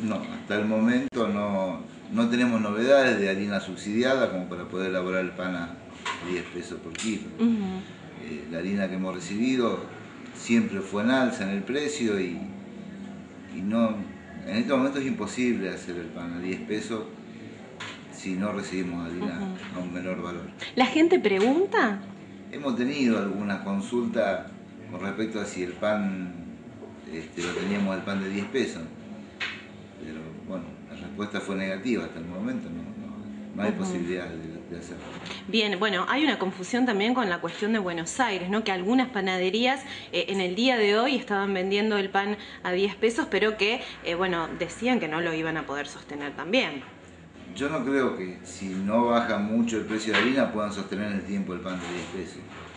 No, hasta el momento no tenemos novedades de harina subsidiada como para poder elaborar el pan a 10 pesos por kilo. La harina que hemos recibido siempre fue en alza en el precio y no, en este momento es imposible hacer el pan a 10 pesos si no recibimos harina a un menor valor. ¿La gente pregunta? Hemos tenido algunas consultas con respecto a si el pan lo teníamos el pan de 10 pesos. Pero bueno, la respuesta fue negativa hasta el momento, no hay posibilidad de hacerlo. Bien, bueno, hay una confusión también con la cuestión de Buenos Aires, ¿no? Que algunas panaderías en el día de hoy estaban vendiendo el pan a 10 pesos, pero que, bueno, decían que no lo iban a poder sostener también. Yo no creo que si no baja mucho el precio de la harina puedan sostener en el tiempo el pan de 10 pesos.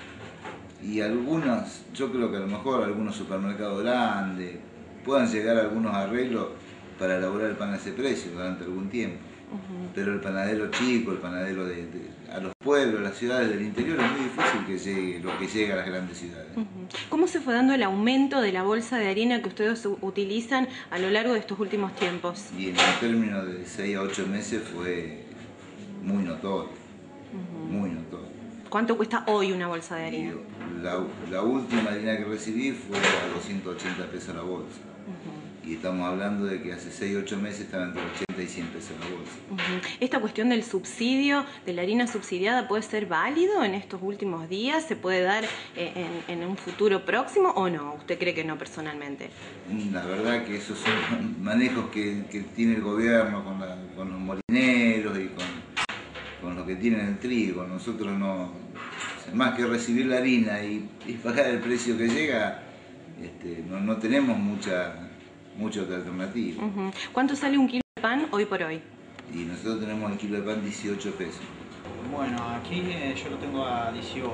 Y algunos, yo creo que a lo mejor algunos supermercados grandes puedan llegar a algunos arreglos para elaborar el pan a ese precio durante algún tiempo. Pero el panadero chico, el panadero a los pueblos, a las ciudades del interior, es muy difícil que llegue lo que llega a las grandes ciudades. ¿Cómo se fue dando el aumento de la bolsa de harina que ustedes utilizan a lo largo de estos últimos tiempos? Y en el término de 6 a 8 meses fue muy notorio, muy notorio. ¿Cuánto cuesta hoy una bolsa de harina? La última harina que recibí fue a 280 pesos la bolsa. Y estamos hablando de que hace 6 o 8 meses estaba entre 80 y 100 pesos la bolsa. ¿Esta cuestión del subsidio, de la harina subsidiada, puede ser válido en estos últimos días? ¿Se puede dar en un futuro próximo o no? ¿Usted cree que no personalmente? La verdad que esos son manejos que tiene el gobierno con los molineros y con lo que tienen el trigo. Nosotros no, más que recibir la harina y pagar el precio que llega, no tenemos mucha otra alternativa. ¿Cuánto sale un kilo de pan hoy por hoy? Y nosotros tenemos el kilo de pan 18 pesos. Bueno, aquí yo lo tengo a 18.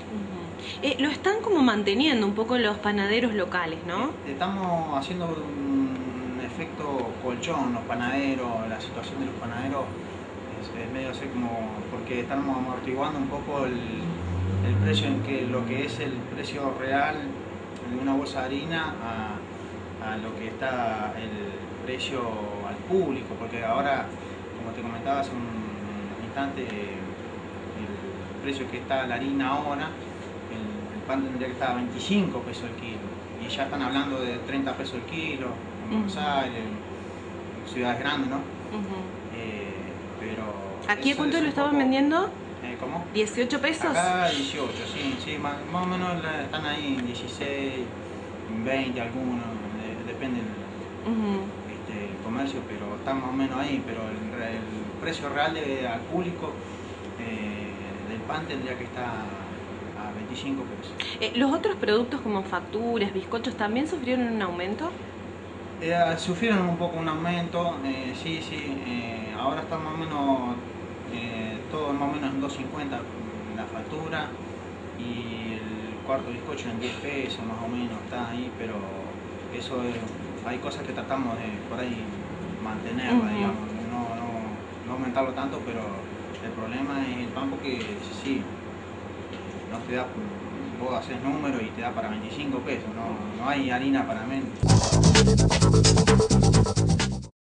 Lo están como manteniendo un poco los panaderos locales, ¿no? Estamos haciendo un efecto colchón, los panaderos, la situación de los panaderos es medio así como, porque estamos amortiguando un poco el precio en que lo que es el precio real de una bolsa de harina a lo que está el precio al público, porque ahora, como te comentaba hace un instante, el precio que está la harina ahora, el pan tendría que estar a 25 pesos el kilo, y ya están hablando de 30 pesos el kilo, en Buenos Aires, en ciudades grandes, ¿no? Pero ¿aquí a cuánto lo estaban vendiendo? ¿Cómo? ¿18 pesos? Acá 18, sí, más o menos están ahí en 16, 20 algunos, depende del comercio, pero están más o menos ahí, pero el precio real al público del pan tendría que estar a 25 pesos. ¿Los otros productos como facturas, bizcochos también sufrieron un aumento? Sufrieron un poco un aumento, sí, ahora está más o menos, todo más o menos en 2.50 la factura y el cuarto bizcocho en 10 pesos más o menos, está ahí, pero eso hay cosas que tratamos de por ahí mantenerla, digamos, no aumentarlo tanto, pero el problema es el pan porque sí, no te da, vos haces número y te da para 25 pesos, no hay harina para menos.